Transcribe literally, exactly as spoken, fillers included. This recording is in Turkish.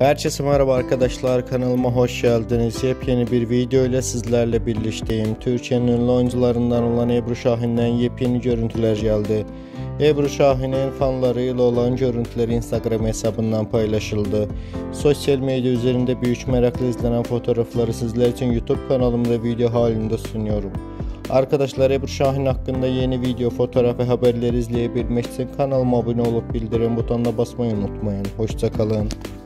Herkese merhaba arkadaşlar, kanalıma hoş geldiniz. Yepyeni bir video ile sizlerle birlikteyim. Türkiye'nin ünlü oyuncularından olan Ebru Şahin'den yepyeni görüntüler geldi. Ebru Şahin'in fanlarıyla olan görüntüleri Instagram hesabından paylaşıldı. Sosyal medya üzerinde büyük merakla izlenen fotoğrafları sizler için YouTube kanalımda video halinde sunuyorum. Arkadaşlar, Ebru Şahin hakkında yeni video, fotoğraf ve haberleri izleyebilmek için kanalıma abone olup bildirim butonuna basmayı unutmayın. Hoşça kalın.